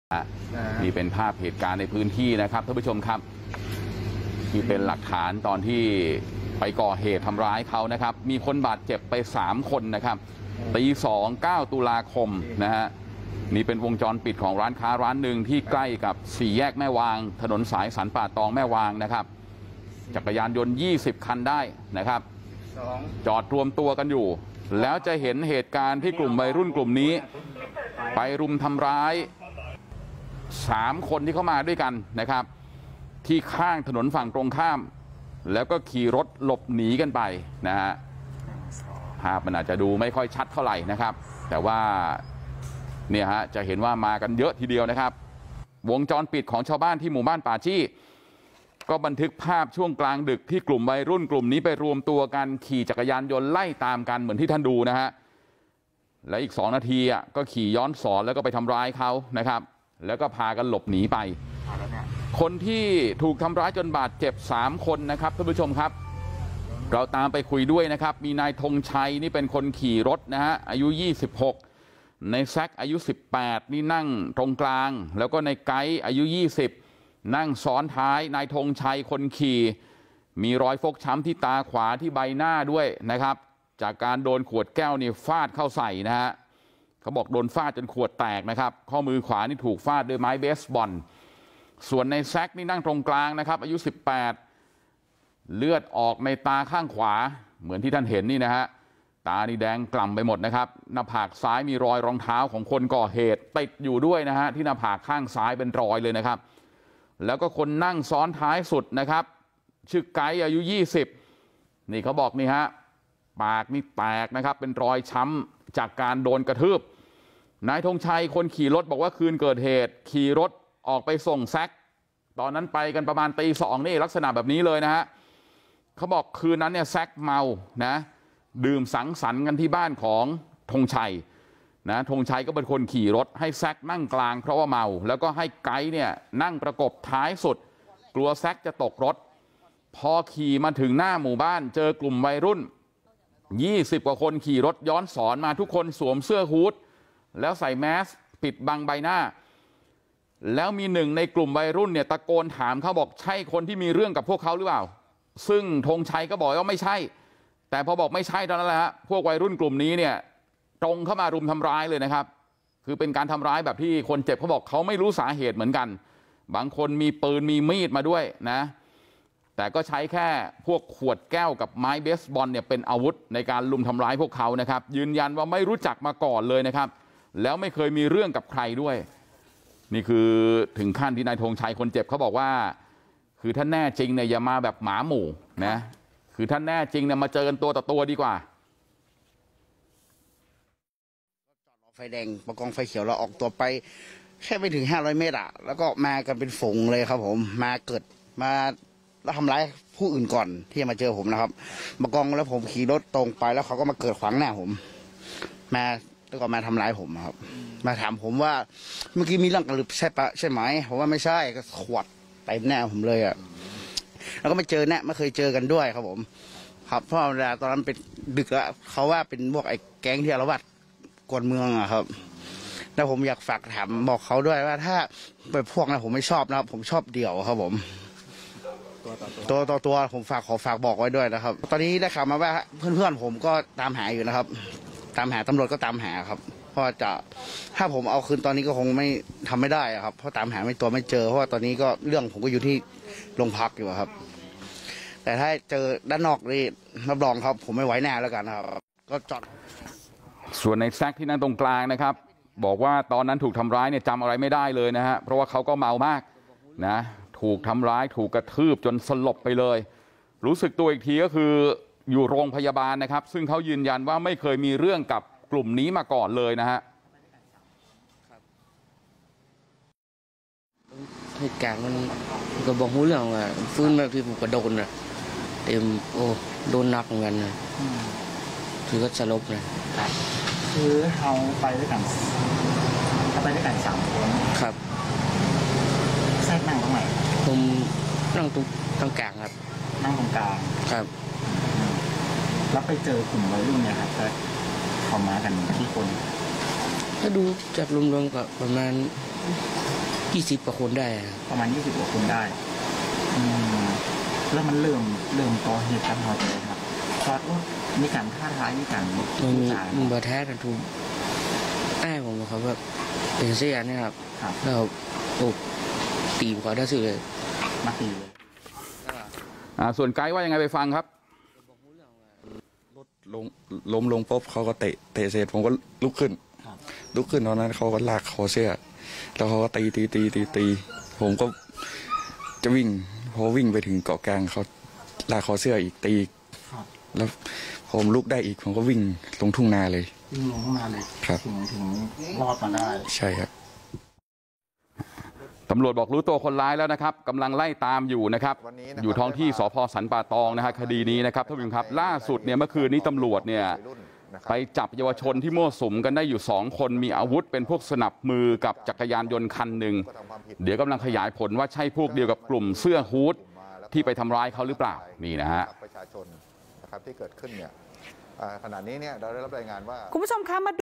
นี่เป็นภาพเหตุการณ์ในพื้นที่นะครับท่านผู้ชมครับที่เป็นหลักฐานตอนที่ไปก่อเหตุทำร้ายเขานะครับมีคนบาดเจ็บไป3คนนะครับตี 2 9 ตุลาคมนะฮะนี่เป็นวงจรปิดของร้านค้าร้านหนึ่งที่ใกล้กับ4 แยกแม่วางถนนสายสันป่าตองแม่วางนะครับจักรยานยนต์20 คันได้นะครับจอดรวมตัวกันอยู่แล้วจะเห็นเหตุการณ์ที่กลุ่มวัยรุ่นกลุ่มนี้ไปรุมทำร้าย3 คนที่เข้ามาด้วยกันนะครับที่ข้างถนนฝั่งตรงข้ามแล้วก็ขี่รถหลบหนีกันไปนะฮะภาพมันอาจจะดูไม่ค่อยชัดเท่าไหร่นะครับแต่ว่าเนี่ยฮะจะเห็นว่ามากันเยอะทีเดียวนะครับวงจรปิดของชาวบ้านที่หมู่บ้านป่าจี้ก็บันทึกภาพช่วงกลางดึกที่กลุ่มวัยรุ่นกลุ่มนี้ไปรวมตัวกันขี่จักรยานยนต์ไล่ตามกันเหมือนที่ท่านดูนะฮะและอีก2 นาทีก็ขี่ย้อนสอนแล้วก็ไปทำร้ายเขานะครับแล้วก็พากันหลบหนีไปคนที่ถูกทำร้ายจนบาดเจ็บ3 คนนะครับท่านผู้ชมครับเราตามไปคุยด้วยนะครับมีนายธงชัยนี่เป็นคนขี่รถนะฮะอายุ26ในแซกอายุ18นี่นั่งตรงกลางแล้วก็ในไกด์อายุ20นั่งซ้อนท้ายนายธงชัยคนขี่มีรอยฟกช้ำที่ตาขวาที่ใบหน้าด้วยนะครับจากการโดนขวดแก้วนี่ฟาดเข้าใส่นะฮะเขาบอกโดนฟาดจนขวดแตกนะครับข้อมือขวานี่ถูกฟาดด้วยไม้เบสบอลส่วนในแซกนี่นั่งตรงกลางนะครับอายุ18เลือดออกในตาข้างขวาเหมือนที่ท่านเห็นนี่นะฮะตานี่แดงกล่ำไปหมดนะครับหน้าผากซ้ายมีรอยรองเท้าของคนก่อเหตุติดอยู่ด้วยนะฮะที่หน้าผากข้างซ้ายเป็นรอยเลยนะครับแล้วก็คนนั่งซ้อนท้ายสุดนะครับชื่อไกด์อายุ20นี่เขาบอกนี่ฮะปากนี่แตกนะครับเป็นรอยช้ำจากการโดนกระทืบนายธงชัยคนขี่รถบอกว่าคืนเกิดเหตุขี่รถออกไปส่งแซกตอนนั้นไปกันประมาณตี 2นี่ลักษณะแบบนี้เลยนะฮะเขาบอกคืนนั้นเนี่ยแซกเมานะดื่มสังสรรค์กันที่บ้านของธงชัยนะธงชัยก็เป็นคนขี่รถให้แซกนั่งกลางเพราะว่าเมาแล้วก็ให้ไกด์เนี่ยนั่งประกบท้ายสุดกลัวแซกจะตกรถพอขี่มาถึงหน้าหมู่บ้านเจอกลุ่มวัยรุ่น20 กว่าคนขี่รถย้อนสอนมาทุกคนสวมเสื้อฮู้ดแล้วใส่แมสปิดบังใบหน้าแล้วมี1ในกลุ่มวัยรุ่นเนี่ยตะโกนถามเขาบอกใช่คนที่มีเรื่องกับพวกเขาหรือเปล่าซึ่งธงชัยก็บอกว่าไม่ใช่แต่พอบอกไม่ใช่เท่านั้นแหละฮะพวกวัยรุ่นกลุ่มนี้เนี่ยตรงเข้ามารุมทำร้ายเลยนะครับคือเป็นการทำร้ายแบบที่คนเจ็บเขาบอกเขาไม่รู้สาเหตุเหมือนกันบางคนมีปืนมีมีดมาด้วยนะแต่ก็ใช้แค่พวกขวดแก้วกับไม้เบสบอลเนี่ยเป็นอาวุธในการลุมทำร้ายพวกเขานะครับยืนยันว่าไม่รู้จักมาก่อนเลยนะครับแล้วไม่เคยมีเรื่องกับใครด้วยนี่คือถึงขั้นที่นายธงชัยคนเจ็บเขาบอกว่าคือถ้าแน่จริงเนี่ยอย่ามาแบบหมาหมู่นะคือถ้าแน่จริงเนี่ยมาเจอกันตัวต่อตัวดีกว่าจอดรอไฟแดงประกองไฟเขียวเราออกตัวไปแค่ไม่ถึง500 เมตรแล้วก็มากันเป็นฝูงเลยครับผมมาเกิดมาแล้วทำร้ายผู้อื่นก่อนที่จะมาเจอผมนะครับประกองแล้วผมขี่รถตรงไปแล้วเขาก็มาเกิดขวางหน้าผมมาแล้วก็มาทำร้ายผมครับมาถามผมว่าเมื่อกี้มีเรื่องกันหรือใช่ไหมผมว่าไม่ใช่ก็ขวดเต็มหน้าผมเลยแล้วก็ไม่เจอไม่เคยเจอกันด้วยครับผมครับเพราะเวลาตอนนั้นเป็นดึกแล้วเขาว่าเป็นพวกไอ้แก๊งที่อาละวาดกวนเมืองครับแล้วผมอยากฝากถามบอกเขาด้วยว่าถ้าไปพวกนั้นผมไม่ชอบนะครับผมชอบเดี่ยวครับผมตัวผมขอฝากบอกไว้ด้วยนะครับตอนนี้ได้ข่าวมาว่าเพื่อนผมก็ตามหาอยู่นะครับตามหาตำรวจก็ตามหาครับเพราะจะถ้าผมเอาคืนตอนนี้ก็คงไม่ทำไม่ได้ครับเพราะตามหาไม่เจอเพราะว่าตอนนี้ก็เรื่องผมก็อยู่ที่โรงพักอยู่ครับแต่ถ้าเจอด้านนอกนี่รับรองครับผมไม่ไว้แน่แล้วกันครับก็จอดส่วนในแซกที่นั่งตรงกลางนะครับบอกว่าตอนนั้นถูกทำร้ายเนี่ยจำอะไรไม่ได้เลยนะฮะเพราะว่าเขาก็เมามากนะถูกทำร้ายถูกกระทืบจนสลบไปเลยรู้สึกตัวอีกทีก็คืออยู่โรงพยาบาลนะครับซึ่งเขายืนยันว่าไม่เคยมีเรื่องกับกลุ่มนี้มาก่อนเลยนะฮะเหตุการณ์มันก็บอกหูเรื่องอ่ะฟื้นมาพี่ผมก็โดนนะเต็มโอ้โดนหนักเหมือนกันนะคือก็สลบนะคือเอาไปด้วยกัน3 คนครับแซกนั่งตรงไหนผมนั่งตรงกลางครับนั่งตรงกลางครับแล้วไปเจอกลุ่มวัยรุ่นเนี่ยครับเขามากันกี่คนถ้าดูจากรวมๆก็ประมาณ 20 กว่าคนได้ครับประมาณ20 กว่าคนได้แล้วมันเริ่มก่อเหตุกันพอเลยครับตอนว่ามีการท้าทายมีการมันมีมึงบาแท้กันทุกอ้ายผมครับแบบเป็นเสียเนี่ยครับครับแล้วโอ้ตีผมเขาได้สื่อเลยมาตีเลยส่วนไกด์ว่ายังไงไปฟังครับรถล้มลงปุ๊บเขาก็เตะเสร็จผมก็ลุกขึ้นตอนนั้นเขาก็ลากคอเสื้อแล้วเขาก็ตีผมก็จะวิ่งพอวิ่งไปถึงเกาะกลางเขาลากคอเสื้ออีกตีแล้วผมลุกได้อีกผมก็วิ่งลงทุ่งนาเลยวิ่งลงข้างมาเลยครับถึงรอดมาได้ใช่ครับตำรวจบอกรู้ตัวคนร้ายแล้วนะครับกำลังไล่ตามอยู่นะครับอยู่ท้องที่สพสันป่าตองนะฮะคดีนี้นะครับท่านผู้ชมครับล่าสุดเนี่ยเมื่อคืนนี้ตำรวจเนี่ยไปจับเยาวชนที่มั่วสุมกันได้อยู่2 คนมีอาวุธเป็นพวกสนับมือกับจักรยานยนต์คันหนึ่งเดี๋ยวกำลังขยายผลว่าใช่พวกเดียวกับกลุ่มเสื้อฮู้ดที่ไปทำร้ายเขาหรือเปล่านี่นะฮะประชาชนนะครับที่เกิดขึ้นเนี่ยขณะนี้เนี่ยเราได้รับรายงานว่าคุณผู้ชมคะมา